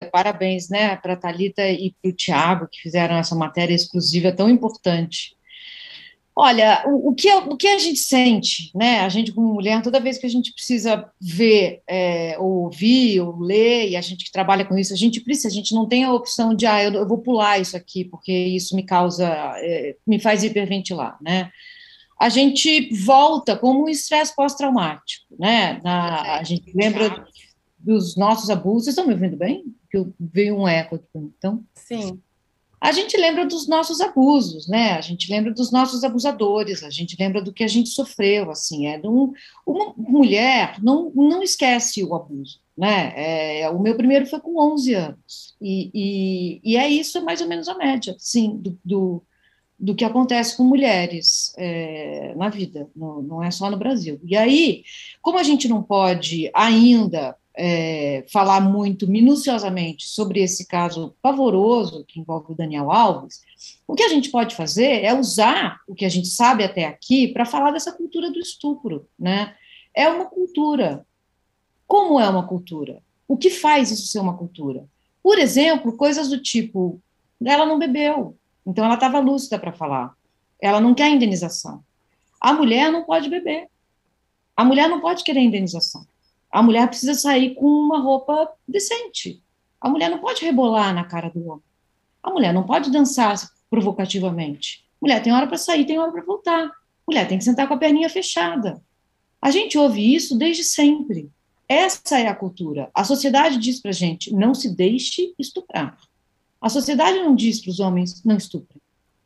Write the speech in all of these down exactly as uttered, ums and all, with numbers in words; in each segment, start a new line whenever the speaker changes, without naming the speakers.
parabéns, né, para a Thalita e para o Tiago, que fizeram essa matéria exclusiva tão importante. Olha, o, o, que, o que a gente sente, né, a gente como mulher, toda vez que a gente precisa ver, é, ou ouvir, ou ler, e a gente que trabalha com isso, a gente precisa, a gente não tem a opção de, ah, eu, eu vou pular isso aqui, porque isso me causa, é, me faz hiperventilar, né? A gente volta como um estresse pós-traumático, né? Na, a gente lembra dos nossos abusos. Vocês estão me ouvindo bem? Que eu veio um eco aqui, então.
Sim.
A gente lembra dos nossos abusos, né? A gente lembra dos nossos abusadores, a gente lembra do que a gente sofreu, assim, é de um, uma mulher não, não esquece o abuso, né? É, o meu primeiro foi com onze anos, e, e, e é isso, é mais ou menos a média, sim, do, do, do que acontece com mulheres é, na vida, no, não é só no Brasil. E aí, como a gente não pode ainda é, falar muito minuciosamente sobre esse caso pavoroso que envolve o Daniel Alves, o que a gente pode fazer é usar o que a gente sabe até aqui para falar dessa cultura do estupro, né? É uma cultura. Como é uma cultura? O que faz isso ser uma cultura? Por exemplo, coisas do tipo, ela não bebeu, então ela estava lúcida para falar. Ela não quer indenização. A mulher não pode beber. A mulher não pode querer indenização. A mulher precisa sair com uma roupa decente. A mulher não pode rebolar na cara do homem. A mulher não pode dançar provocativamente. A mulher tem hora para sair, tem hora para voltar. A mulher tem que sentar com a perninha fechada. A gente ouve isso desde sempre. Essa é a cultura. A sociedade diz para a gente, não se deixe estuprar. A sociedade não diz para os homens, não estuprem.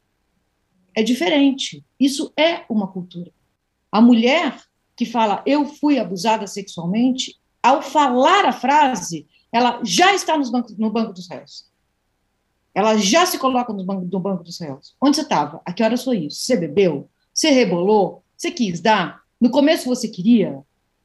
É diferente. Isso é uma cultura. A mulher que fala, eu fui abusada sexualmente, ao falar a frase, ela já está nos bancos, no banco dos réus. Ela já se coloca no banco, no banco dos réus. Onde você estava? A que horas foi isso? Você bebeu? Você rebolou? Você quis dar? No começo você queria?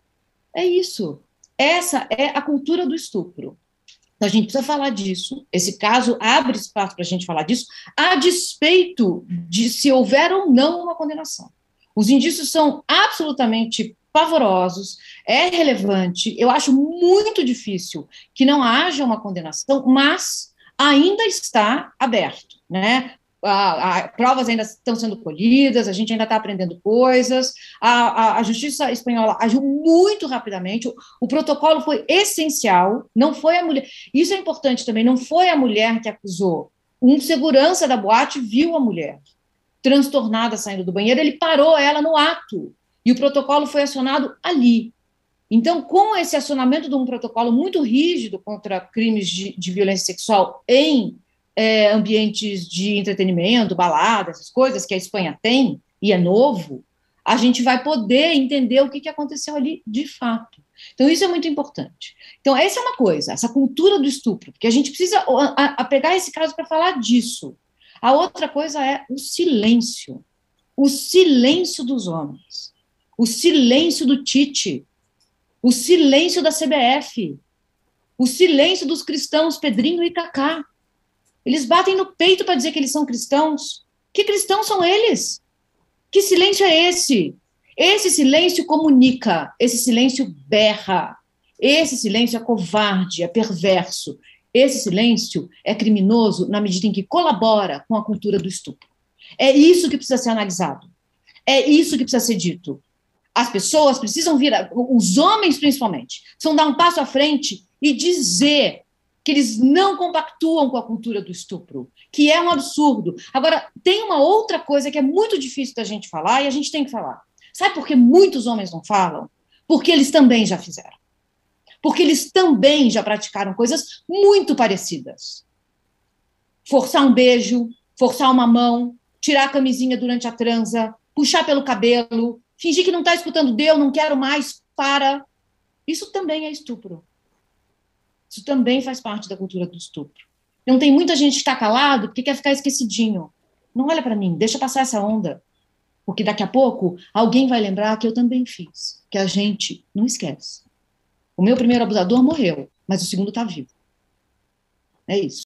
É isso. Essa é a cultura do estupro. Então, a gente precisa falar disso. Esse caso abre espaço para a gente falar disso, a despeito de se houver ou não uma condenação. Os indícios são absolutamente pavorosos, é relevante. Eu acho muito difícil que não haja uma condenação, mas ainda está aberto, né? A, a, provas ainda estão sendo colhidas, a gente ainda está aprendendo coisas, a, a, a justiça espanhola agiu muito rapidamente, o, o protocolo foi essencial, não foi a mulher, isso é importante também, não foi a mulher que acusou, um segurança da boate viu a mulher transtornada saindo do banheiro, ele parou ela no ato, e o protocolo foi acionado ali. Então, com esse acionamento de um protocolo muito rígido contra crimes de, de violência sexual em é, ambientes de entretenimento, baladas, essas coisas que a Espanha tem, e é novo, a gente vai poder entender o que, que aconteceu ali de fato. Então, isso é muito importante. Então, essa é uma coisa, essa cultura do estupro, porque a gente precisa a, a pegar esse caso para falar disso. A outra coisa é o silêncio. O silêncio dos homens. O silêncio do Tite. O silêncio da C B F. O silêncio dos cristãos Pedrinho e Cacá. Eles batem no peito para dizer que eles são cristãos. Que cristãos são eles? Que silêncio é esse? Esse silêncio comunica, esse silêncio berra, esse silêncio é covarde, é perverso. Esse silêncio é criminoso na medida em que colabora com a cultura do estupro. É isso que precisa ser analisado. É isso que precisa ser dito. As pessoas precisam vir, os homens principalmente, precisam dar um passo à frente e dizer que eles não compactuam com a cultura do estupro, que é um absurdo. Agora, tem uma outra coisa que é muito difícil da gente falar e a gente tem que falar. Sabe por que muitos homens não falam? Porque eles também já fizeram. Porque eles também já praticaram coisas muito parecidas. Forçar um beijo, forçar uma mão, tirar a camisinha durante a transa, puxar pelo cabelo, fingir que não está escutando, deu, não quero mais, para. Isso também é estupro. Isso também faz parte da cultura do estupro. Não tem muita gente que está calado porque quer ficar esquecidinho. Não olha para mim, deixa passar essa onda. Porque daqui a pouco alguém vai lembrar que eu também fiz, que a gente não esquece. O meu primeiro abusador morreu, mas o segundo está vivo. É isso.